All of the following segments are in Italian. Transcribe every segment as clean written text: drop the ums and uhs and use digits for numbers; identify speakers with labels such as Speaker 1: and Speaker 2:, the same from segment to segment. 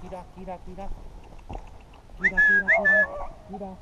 Speaker 1: Kira, Kira, Kira. Kira, Kira, Kira. Kira.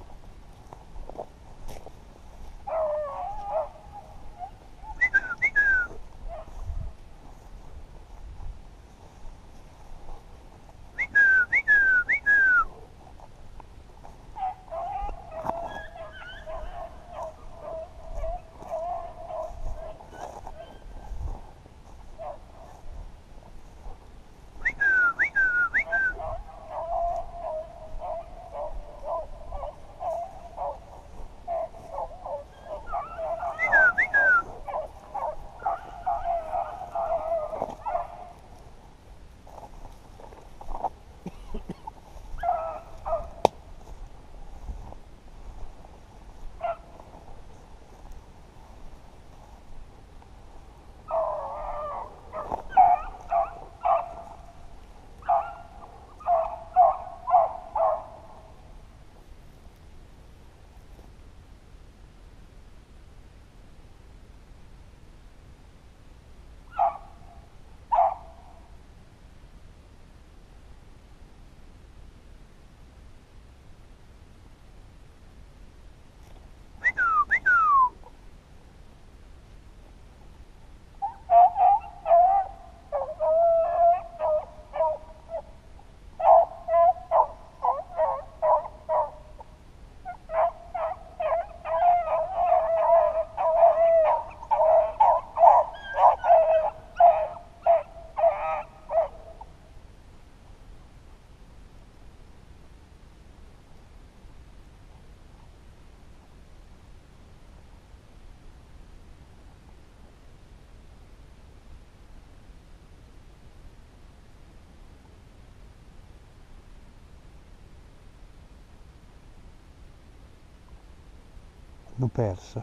Speaker 2: L'ho persa.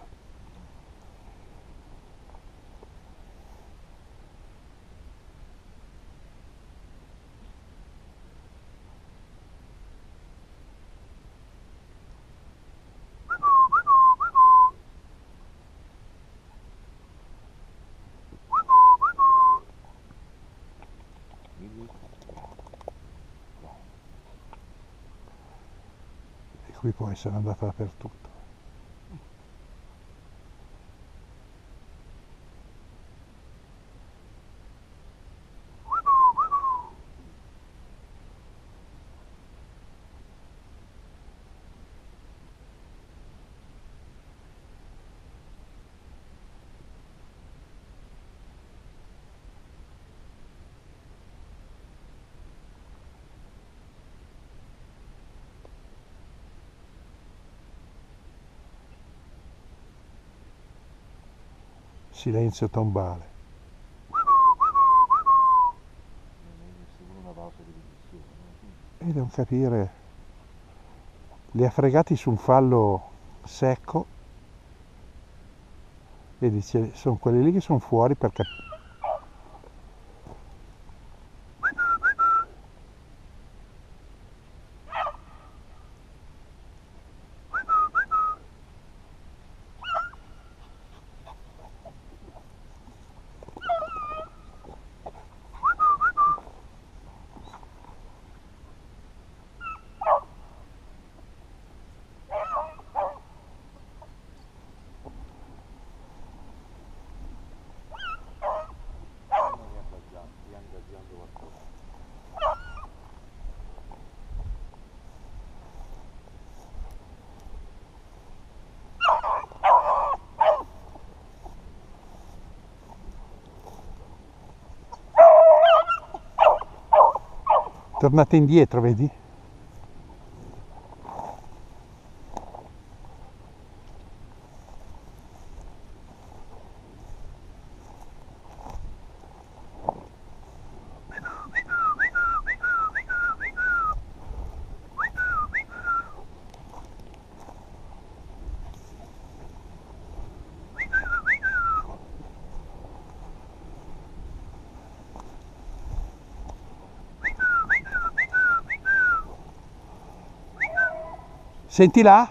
Speaker 2: E qui può essere andata dappertutto. Silenzio tombale. E devo capire, li ha fregati su un fallo secco, vedi, sono quelli lì che sono fuori perché tornate indietro, vedi? Senti là?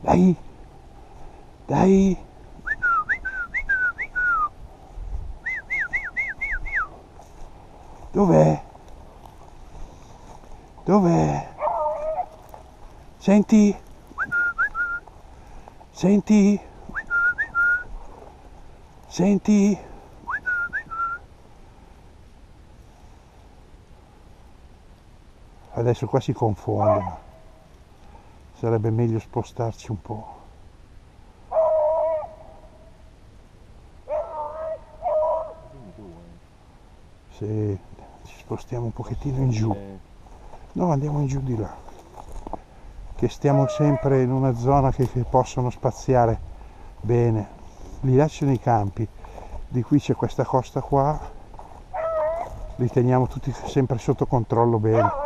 Speaker 2: Dai, dai. Dov'è? Dov'è? Senti? Senti? Senti? Adesso qua si confondono. Sarebbe meglio spostarci un po'.
Speaker 1: Dimmi tu,
Speaker 2: Se ci spostiamo un pochettino in giù. No, andiamo in giù di là. Che stiamo sempre in una zona che possono spaziare bene. Lì là ci sono i campi. Di qui c'è questa costa qua. Li teniamo tutti sempre sotto controllo bene.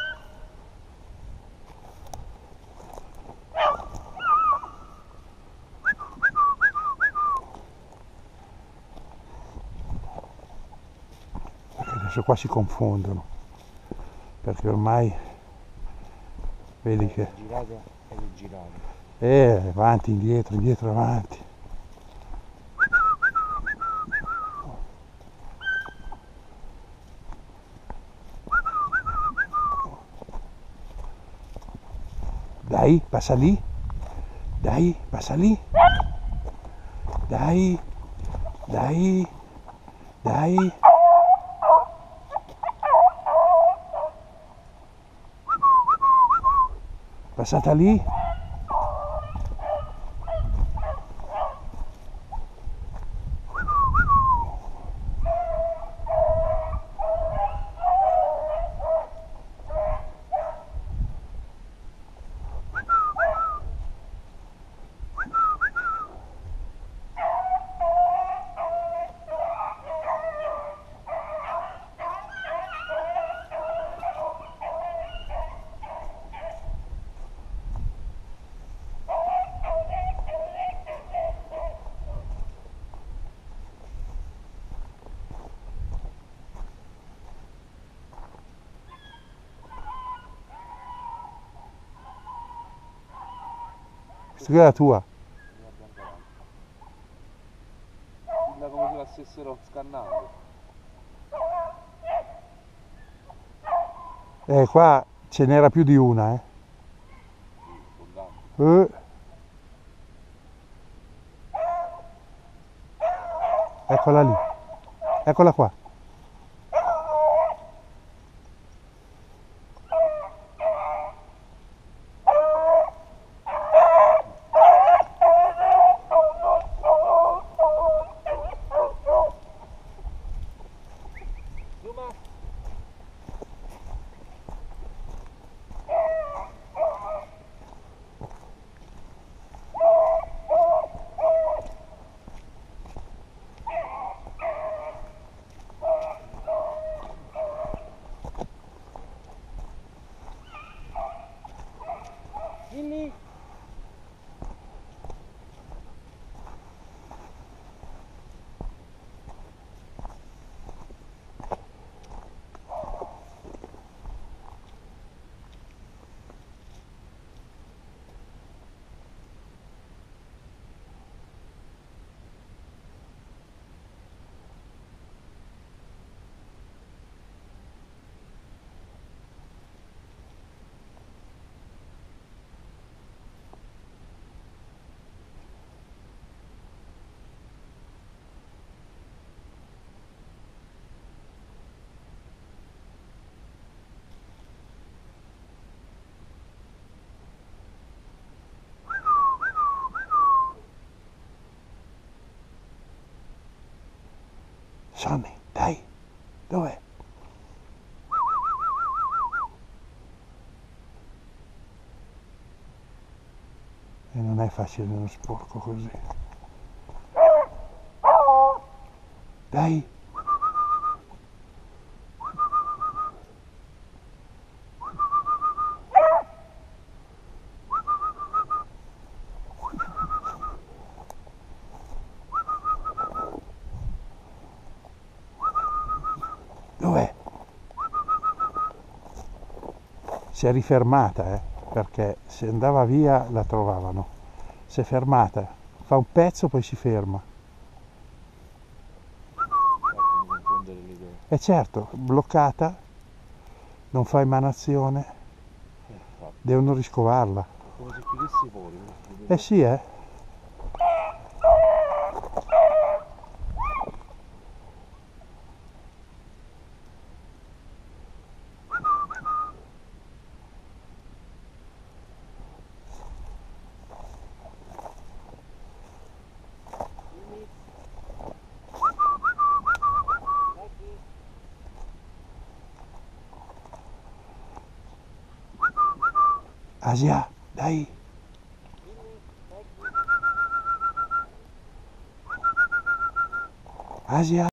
Speaker 2: Adesso qua si confondono, perché ormai vedi che
Speaker 1: girato e rigirato.
Speaker 2: avanti, indietro, indietro, avanti. Dai, passa lì. Dai, passa lì. Dai, dai, dai. Passata lì. Questa qui è la tua.
Speaker 1: Sembra come se la stessero scannando.
Speaker 2: Qua ce n'era più di una, Eccola lì. Eccola qua.
Speaker 1: Lilli!
Speaker 2: Sonny, dai, dov'è? E non è facile nello sporco così. Dai. Dov'è? Si è rifermata, perché se andava via la trovavano. Si è fermata. Fa un pezzo poi si ferma.
Speaker 1: Fatemi confondere le idee.
Speaker 2: E certo, bloccata, non fa emanazione,
Speaker 1: Infatti,
Speaker 2: devono riscovarla.
Speaker 1: come se chiudessi fuori.
Speaker 2: Eh sì, eh. Asia, dai. Asia.